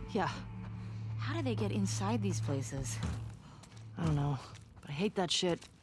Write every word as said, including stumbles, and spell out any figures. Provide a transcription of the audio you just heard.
Yeah. How do they get inside these places? I don't know, but I hate that shit.